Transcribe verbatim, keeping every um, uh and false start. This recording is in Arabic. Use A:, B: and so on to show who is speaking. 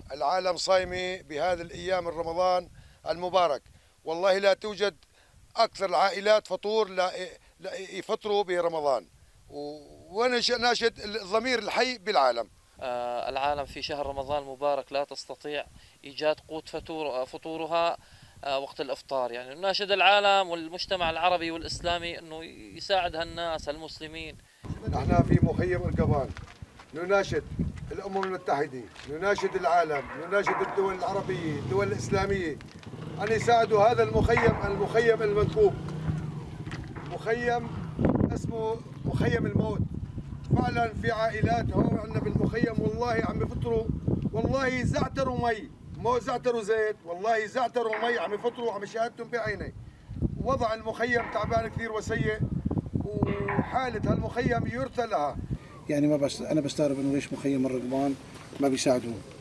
A: العالم صايمة بهذه الأيام رمضان المبارك. والله لا توجد أكثر العائلات فطور لا يفطروا برمضان. وأنا ناشد الضمير الحي بالعالم.
B: آه العالم في شهر رمضان المبارك لا تستطيع إيجاد قوت فطور فطورها آه وقت الإفطار. يعني نناشد العالم والمجتمع العربي والإسلامي أنه يساعد هالناس المسلمين.
A: نحن في مخيم أرقبان نناشد الأمم المتحدة، نناشد العالم، نناشد الدول العربية، الدول الإسلامية أن يساعدوا هذا المخيم المخيم المنكوب. مخيم اسمه مخيم الموت. فعلا في عائلات هون عندنا بالمخيم والله عم يفطروا، والله زعتروا مي، مو زعتروا زيت، والله زعتروا مي عم يفطروا عم شاهدتهم بعيني. وضع المخيم تعبان كثير وسيء، وحالة هالمخيم يرثى لها.
C: يعني ما بس انا بستغرب انه ليش مخيم الرقبان ما بيساعدوا